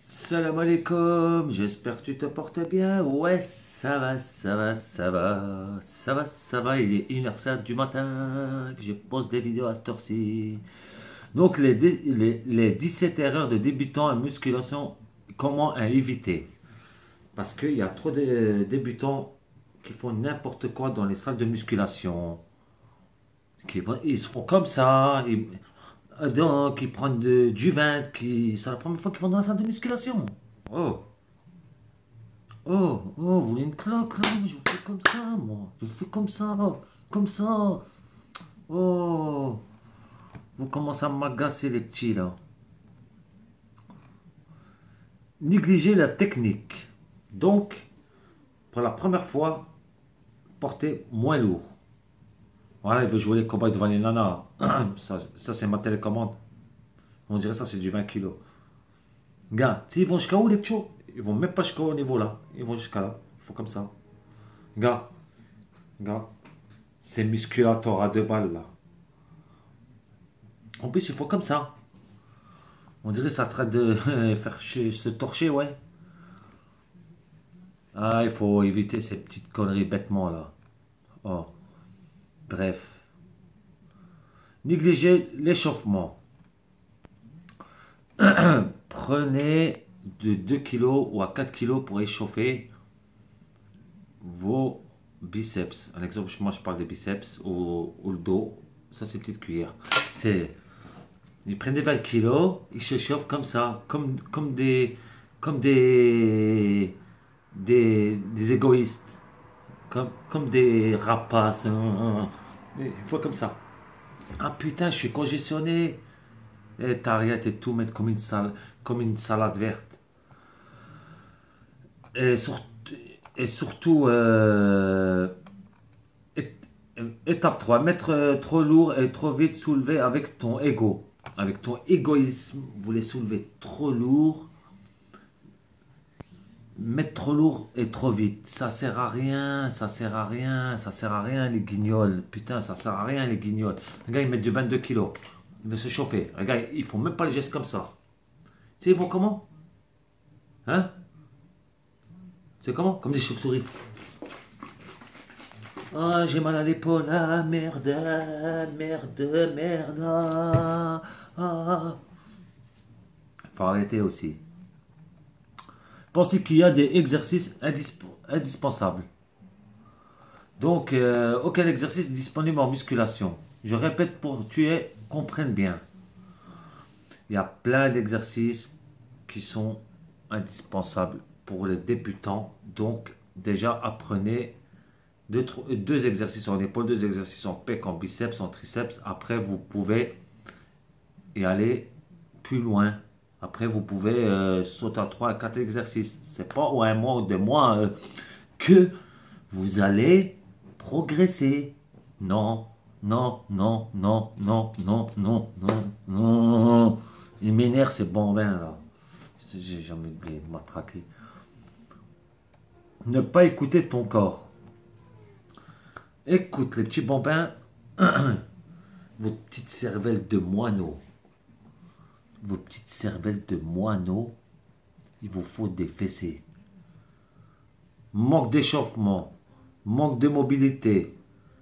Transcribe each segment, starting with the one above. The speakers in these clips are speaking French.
Salam alaikum, j'espère que tu te portes bien. Ouais, ça va, ça va, ça va, ça va, ça va. Il est 1h07 du matin que je pose des vidéos à cette heure-ci. Donc, les 17 erreurs de débutants en musculation, comment à éviter? Parce qu'il y a trop de débutants qui font n'importe quoi dans les salles de musculation. Ils se font comme ça, donc ils prennent du vin, c'est la première fois qu'ils vont dans la salle de musculation. Oh. Vous voulez une claque là? Je vous fais comme ça, moi. Je vous fais comme ça, comme ça. Oh, vous commencez à m'agacer les petits là. Négligez la technique. Donc, pour la première fois, portez moins lourd. Voilà, il veut jouer les cobayes devant les nanas. Ça c'est ma télécommande. On dirait ça, c'est du 20 kilos. Gars, ils vont jusqu'à où les petits? Ils vont même pas jusqu'au niveau là. Ils vont jusqu'à là. Il faut comme ça. Gars, gars, c'est musculator à 2 balles là. En plus, il faut comme ça. On dirait ça traite de faire se torcher, ouais. Ah, il faut éviter ces petites conneries bêtement là. Oh, bref. Négligez l'échauffement. Prenez de 2 kilos ou à 4 kilos pour échauffer vos biceps. Un exemple, moi je parle des biceps ou le dos. Ça, c'est petite cuillère. Ils prennent des 20 kilos, ils se chauffent comme ça, comme des égoïstes, comme des rapaces. Il faut comme ça. Ah putain, je suis congestionné. Et t'arrêtes et tout mettre comme une salade verte. Et, sur- et surtout, é- étape 3, mettre trop lourd et trop vite soulever avec ton ego. Avec ton égoïsme, vous les soulevez trop lourd, mettre trop lourd et trop vite. Ça sert à rien, ça sert à rien, ça sert à rien les guignols. Putain, ça sert à rien les guignols. Les gars, ils mettent du 22 kilos. Ils vont se chauffer. Les gars, ils font même pas les gestes comme ça. Tu sais, ils vont comment? Hein? C'est comment? Comme des chauves-souris. Ah, j'ai mal à l'épaule. Ah, merde, merde, merde. Ah. Faut arrêter aussi. Pensez qu'il y a des exercices indispensables. Donc, aucun exercice disponible en musculation. Je répète pour que tu comprennes bien. Il y a plein d'exercices qui sont indispensables pour les débutants. Donc, déjà, apprenez deux exercices en épaule, 2 exercices en pec, en biceps, en triceps. Après, vous pouvez y aller plus loin. Après, vous pouvez sauter à 3 à 4 exercices. C'est pas ou un mois ou 2 mois que vous allez progresser. Non, non, non, non, non, non, non, non, non. Il m'énerve ces bambins là. J'ai jamais oublié de m'attraquer. Ne pas écouter ton corps. Écoute les petits bambins, vos petites cervelles de moineaux. Vos petites cervelles de moineaux, il vous faut des fessées. Manque d'échauffement, manque de mobilité,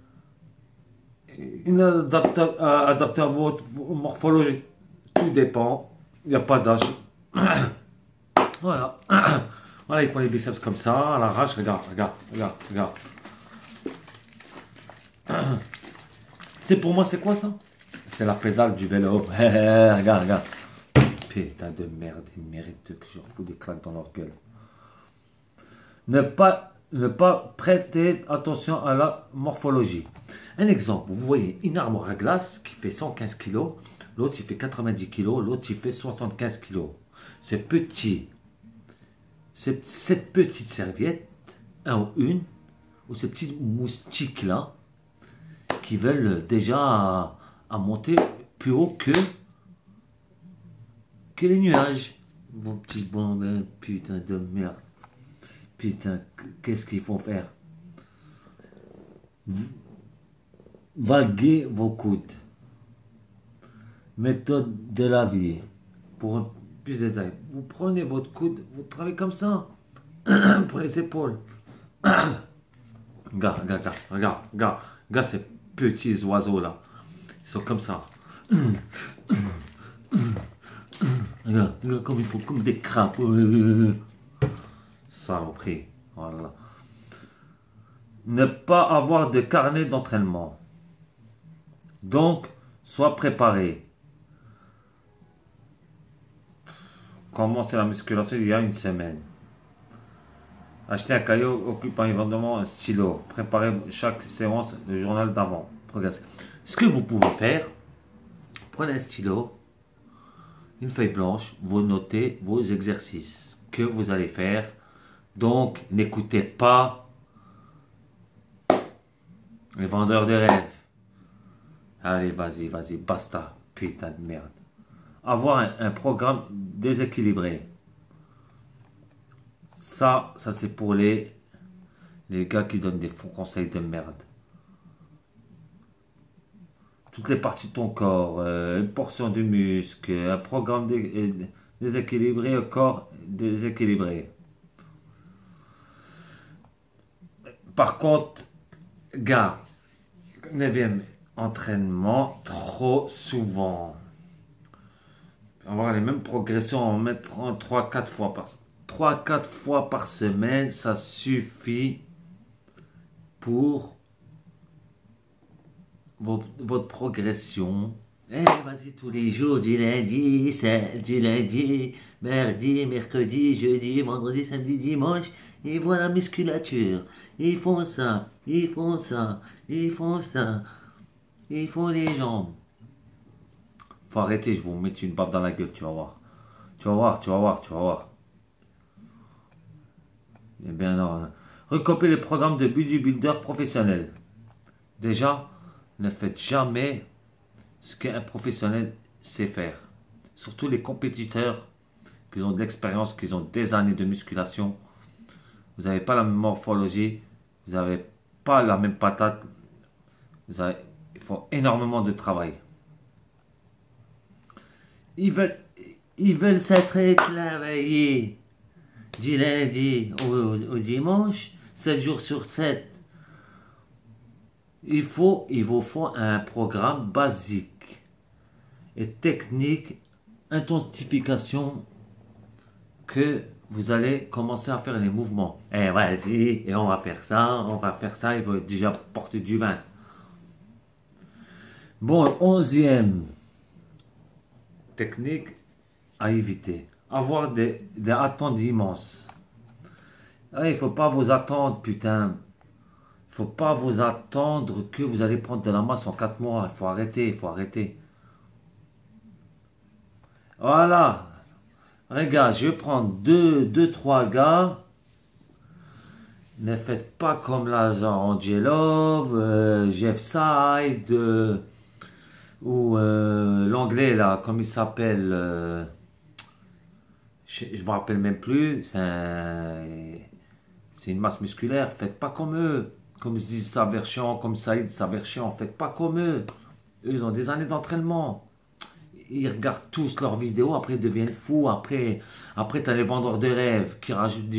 adapté à votre morphologie. Tout dépend, il n'y a pas d'âge. Voilà. Voilà, il faut les biceps comme ça, à l'arrache, regarde, regarde, regarde, regarde. C'est pour moi, c'est quoi ça? C'est la pédale du vélo. Regarde, regarde. Putain de merde, ils méritent que je refous des claques dans leur gueule. Ne pas prêter attention à la morphologie. Un exemple, vous voyez une armoire à glace qui fait 115 kg, l'autre il fait 90 kg, l'autre il fait 75 kg. C'est petit. Cette petite serviette, un ou une, ou ces petits moustiques là, qui veulent déjà à monter plus haut que les nuages. Mon petit bambin, putain de merde. Putain, qu'est-ce qu'ils font faire? Valguez vos coudes. Méthode de la vie. plus de détails. Vous prenez votre coude, vous travaillez comme ça pour les épaules. Regarde ces petits oiseaux là. Ils sont comme ça. Regarde comme il faut, comme des crapauds. Saloperie. Voilà. Ne pas avoir de carnet d'entraînement. Donc, sois préparé. Commencez la musculation il y a une semaine. Achetez un caillou occupant éventuellement un stylo. Préparez chaque séance le journal d'avant. Progressez. Ce que vous pouvez faire, prenez un stylo, une feuille blanche, vous notez vos exercices que vous allez faire. Donc, n'écoutez pas les vendeurs de rêves. Allez, vas-y, basta, putain de merde. Avoir un programme déséquilibré. Ça c'est pour les gars qui donnent des faux conseils de merde. Toutes les parties de ton corps, une portion du muscle, un programme déséquilibré, un corps déséquilibré. Par contre, gars, 9e entraînement, trop souvent. Avoir les mêmes progressions en mettant 3-4 fois par semaine. 3-4 fois par semaine, ça suffit pour votre progression. Eh, vas-y tous les jours, du lundi, mardi, mercredi, jeudi, vendredi, samedi, dimanche. Ils voient la musculature. Ils font ça, ils font ça, ils font ça. Ils font les jambes. Faut arrêter, je vais vous mettre une baffe dans la gueule, tu vas voir. Tu vas voir. Eh bien non. Recopiez le programme de bodybuilder professionnel. Déjà, ne faites jamais ce qu'un professionnel sait faire. Surtout les compétiteurs qui ont de l'expérience, qui ont des années de musculation. Vous n'avez pas la même morphologie, vous n'avez pas la même patate. Il faut énormément de travail. Ils veulent s'être travailler du lundi au dimanche, 7 jours sur 7. Il vous faut un programme basique et technique, intensification, que vous allez commencer à faire les mouvements. Eh vas-y, et on va faire ça, il faut déjà porter du vin. Bon, 11e technique à éviter. Avoir des attentes immenses. Il ne faut pas vous attendre, putain. Il ne faut pas vous attendre que vous allez prendre de la masse en 4 mois. Il faut arrêter. Voilà. Regarde, je vais prendre 2-3 gars. Ne faites pas comme l'agent Angelov, Jeff Side, ou l'anglais là, comme il s'appelle, je me rappelle même plus, c'est une masse musculaire. Faites pas comme eux, comme Ziz Saverchian, comme Saïd Saverchian, faites pas comme eux. Eux, ils ont des années d'entraînement. Ils regardent tous leurs vidéos, après ils deviennent fous. Après tu as les vendeurs de rêves qui rajoutent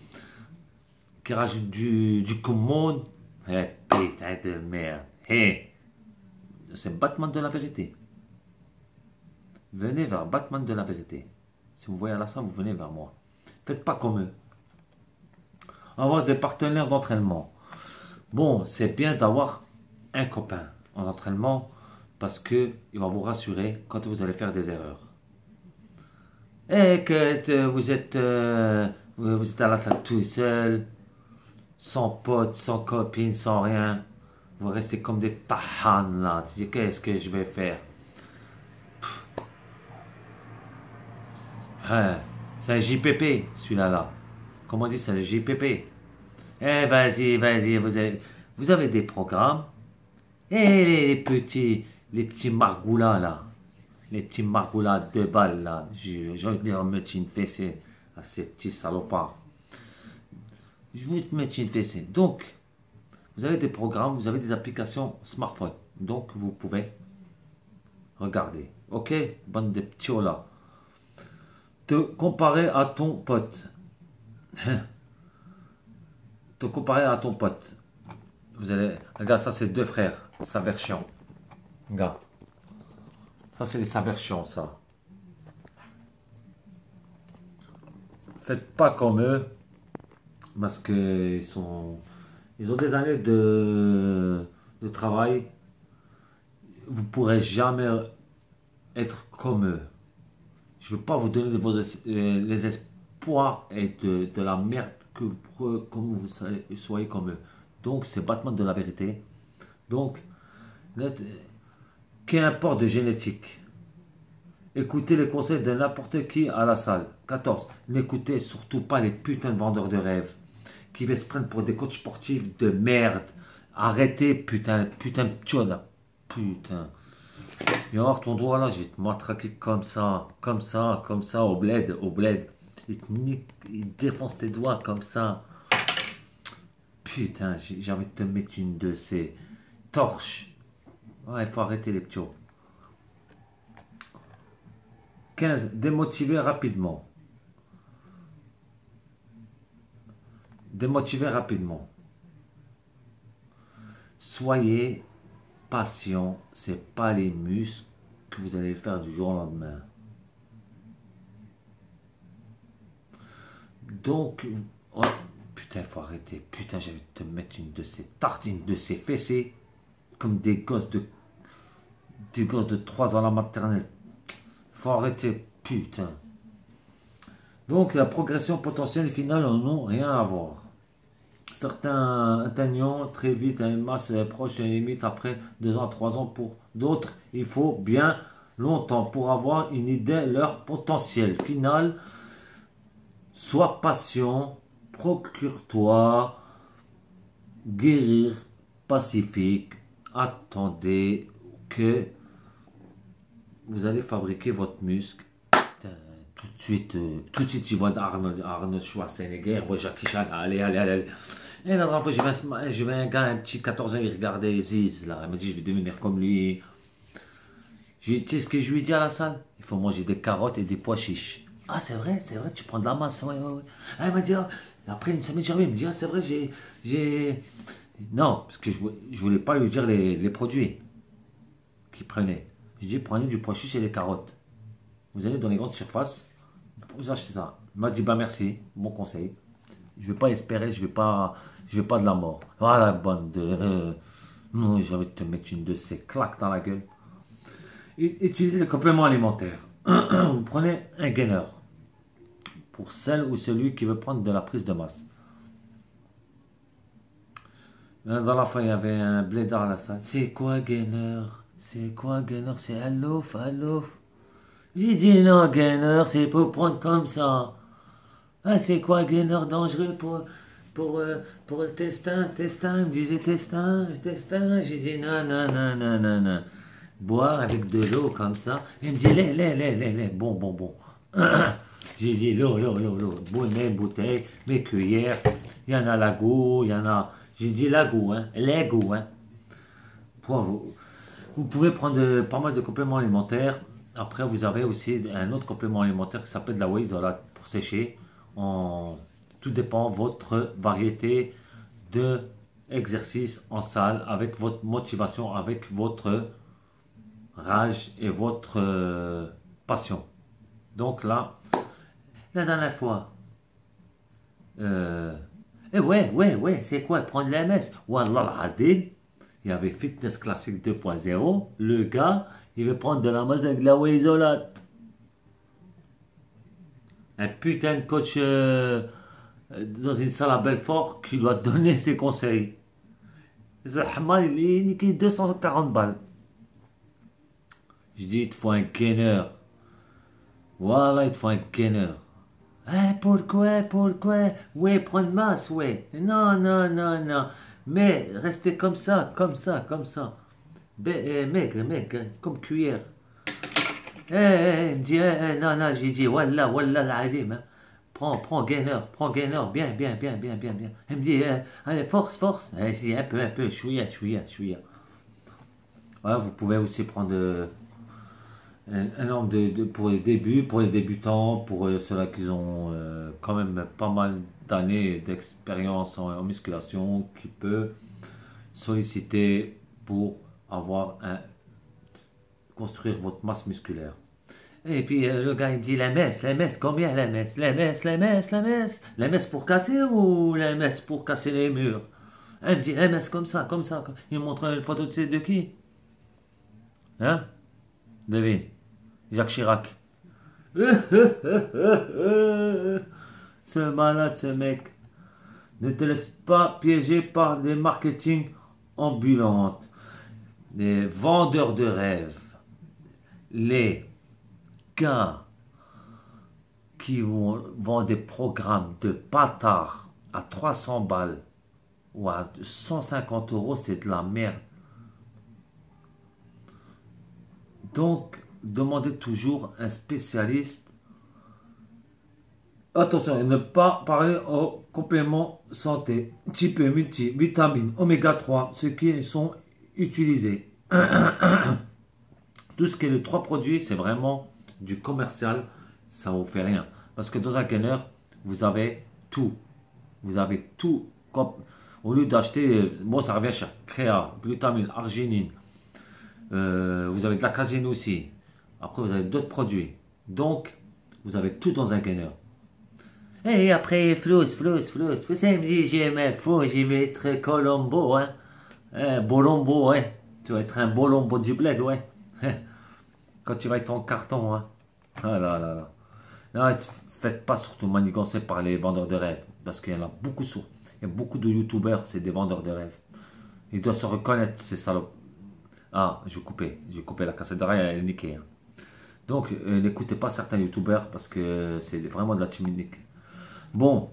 du commande. Eh, putain de merde. Hey, c'est Batman de la vérité. Venez vers Batman de la vérité. Si vous voyez à la salle, vous venez vers moi. Faites pas comme eux. Avoir des partenaires d'entraînement. Bon, c'est bien d'avoir un copain en entraînement parce qu'il va vous rassurer quand vous allez faire des erreurs. Et que vous êtes à la salle tout seul, sans potes, sans copines, sans rien. Vous restez comme des tahanes là. Tu dis, qu'est-ce que je vais faire? C'est un JPP, celui-là là. Comment on dit, c'est un JPP. Eh, vas-y, vous avez des programmes. Et les petits margoulas là. Les petits margoulas de balles là. J'ai envie de dire, mettre une fessée à ces petits salopards. Je vais te mettre une fessée. Donc, vous avez des programmes, vous avez des applications smartphone. Donc, vous pouvez regarder. Ok, bande de petits là. te comparer à ton pote. Te comparer à ton pote. Vous allez, regarde, ça c'est deux frères, Saverchian. Regarde. Ça c'est les Saverchians, ça. Faites pas comme eux, parce que ils ont des années de travail. Vous pourrez jamais être comme eux. Je ne veux pas vous donner les espoirs et de la merde comme vous soyez comme eux. Donc, c'est Batman de la vérité. Donc, qu'importe de génétique. Écoutez les conseils de n'importe qui à la salle. 14. N'écoutez surtout pas les putains de vendeurs de rêves qui veulent se prendre pour des coachs sportifs de merde. Arrêtez, putain de tchon. Putain. Viens voir ton doigt là, je vais te matraquer comme ça, au bled, Il te nique, il défonce tes doigts comme ça. Putain, j'ai envie de te mettre une de ces torches. Ouais, il faut arrêter les ptios. 15. Démotiver rapidement. Démotiver rapidement. Soyez patient, c'est pas les muscles que vous allez faire du jour au lendemain. Donc, oh, putain, il faut arrêter. Putain, je vais te mettre une de ces tartines, de ces fessées, comme des gosses de 3 ans à la maternelle. Faut arrêter, putain. Donc, la progression potentielle et finale n'ont rien à voir. Certains atteignent très vite une masse proche et limite après 2 ans, 3 ans. Pour d'autres, il faut bien longtemps pour avoir une idée de leur potentiel final. Sois patient, procure-toi, guérir, pacifique. Attendez que vous allez fabriquer votre muscle. Tout de suite, tu vois Arnold Schwarzenegger, Jackie Chan, allez. Et la dernière fois, j'ai vu un gars, un petit 14 ans, il regardait Ziz, là. Il m'a dit, je vais devenir comme lui. Tu sais ce que je lui ai dit à la salle? Il faut manger des carottes et des pois chiches. Ah, c'est vrai, tu prends de la masse. Ouais. Ah, il m'a dit, après une semaine, il me dit, ah, c'est vrai, j'ai. Non, parce que je voulais pas lui dire les produits qu'il prenait. Je dis, prenez du pois chiche et des carottes. Vous allez dans les grandes surfaces, vous achetez ça. Il m'a dit, bah merci, bon conseil. Je ne vais pas espérer, je vais pas de la mort. Voilà, bande de... non, j'ai envie de te mettre une de ces claques dans la gueule. Utilisez les compléments alimentaires. Vous prenez un gainer. Pour celle ou celui qui veut prendre de la prise de masse. Dans la fin, il y avait un blédard à la salle. C'est quoi gainer? C'est Alouf. J'ai dit non, gainer, c'est pour prendre comme ça. Ah, c'est quoi gainer dangereux pour le testin? Il me disait testin. J'ai dit non. Boire avec de l'eau comme ça. Il me dit lait. Bon. J'ai dit l'eau. Mes bouteilles, mes cuillères. Il y en a la goût, il y en a. J'ai dit la goût, les goûts, Vous pouvez prendre pas mal de compléments alimentaires. Après, vous avez aussi un autre complément alimentaire qui s'appelle de la whey isolate pour sécher. Tout dépend de votre variété de exercice en salle, avec votre motivation, avec votre rage et votre passion. Donc là, la dernière fois, ouais, c'est quoi prendre l'MS? Wallah al-Hadid, il y avait Fitness Classique 2.0, le gars, il veut prendre de la masse avec de la whey isolate. Un putain de coach dans une salle à Belfort qui doit donner ses conseils. Zahma, il est niqué 240 balles. Je dis, il te faut un gainer. Voilà, il te faut un gainer. Pourquoi? Ouais, prendre masse, ouais. Non. Mais restez comme ça. Maigre, comme cuillère. Il me dit, non, j'ai dit, wallah, l'alim. Prends gainer, bien. Il me dit, allez, force. Je dis, un peu, chouïa. Ouais, vous pouvez aussi prendre un nombre pour les débuts, pour les débutants, pour ceux-là qui ont quand même pas mal d'années d'expérience en musculation, qui peut solliciter pour construire votre masse musculaire. Et puis le gars il me dit la messe, combien la messe pour casser ou la messe pour casser les murs? Il me dit la messe comme ça, comme ça. Il me montre une photo de qui? Hein? Devine. Jacques Chirac. Ce malade, ce mec. Ne te laisse pas piéger par des marketing ambulantes, des vendeurs de rêves, les gars qui vendent des programmes de bâtards à 300 balles ou à 150 euros, c'est de la merde. Donc, demandez toujours un spécialiste. Attention, ne pas parler aux compléments santé, type multi, vitamines, oméga 3, ceux qui sont utilisés. Tout ce qui est les 3 produits, c'est vraiment du commercial, ça ne vous fait rien. Parce que dans un gainer, vous avez tout. Vous avez tout. Au lieu d'acheter, bon, ça revient cher, créa, glutamine, arginine. Vous avez de la caséine aussi. Après, vous avez d'autres produits. Donc, vous avez tout dans un gainer. Et après, flous, samedi, j'y vais être Colombo, hein. Bolombo, ouais. Tu vas être un Bolombo du bled, ouais. Quand tu vas être en carton, hein. Ah là là là. Non, faites pas surtout manigancer par les vendeurs de rêves. Parce qu'il y en a beaucoup il y a beaucoup de youtubeurs, c'est des vendeurs de rêves. Ils doivent se reconnaître, ces salopes. Ah, j'ai coupé la cassette d'oreille, elle est niquée. Hein. Donc, n'écoutez pas certains youtubeurs parce que c'est vraiment de la chimique. Bon,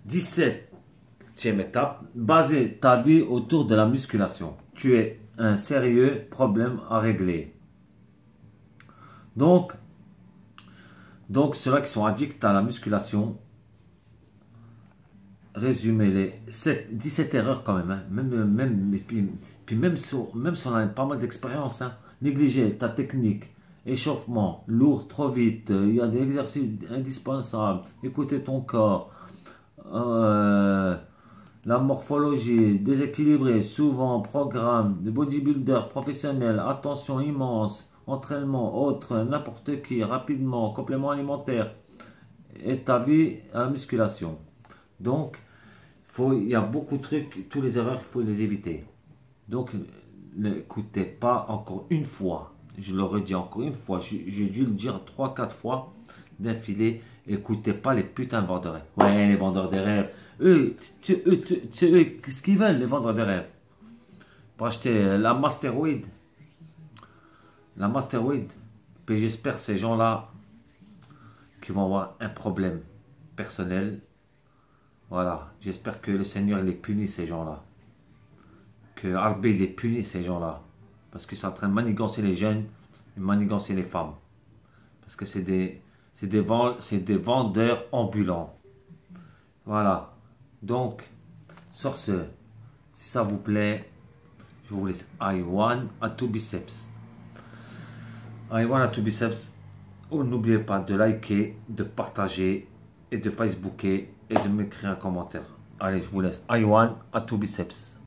17e étape, baser ta vie autour de la musculation. Tu es un sérieux problème à régler. Donc ceux-là qui sont addicts à la musculation, résumez les 17 erreurs quand même. Hein. Même si on a pas mal d'expérience, hein. Négliger ta technique, échauffement, lourd, trop vite, il y a des exercices indispensables, écouter ton corps, la morphologie, déséquilibré, souvent, programme, de bodybuilder professionnel, attention immense, entraînement, autre, n'importe qui, rapidement, complément alimentaire, et ta vie à la musculation. Donc, il y a beaucoup de trucs, tous les erreurs, il faut les éviter. Donc, n'écoutez pas encore une fois, je le redis encore une fois, j'ai dû le dire 3-4 fois d'affilée, écoutez pas les putains de vendeurs de rêves. Ouais, les vendeurs de rêves, eux, qu'est-ce qu'ils veulent, les vendeurs de rêves? Pour acheter la Masteroid. Puis j'espère ces gens-là qui vont avoir un problème personnel. Voilà, j'espère que le Seigneur les punit ces gens-là. Que Arbé les punit ces gens-là. Parce qu'ils sont en train de manigancer les jeunes et manigancer les femmes. Parce que c'est des vendeurs ambulants. Voilà. Donc, sur ce, si ça vous plaît, je vous laisse I1 à tout biceps. I1 à tout biceps. Oh, n'oubliez pas de liker, de partager et de Facebooker et de m'écrire un commentaire. Allez, je vous laisse I1 à tout biceps.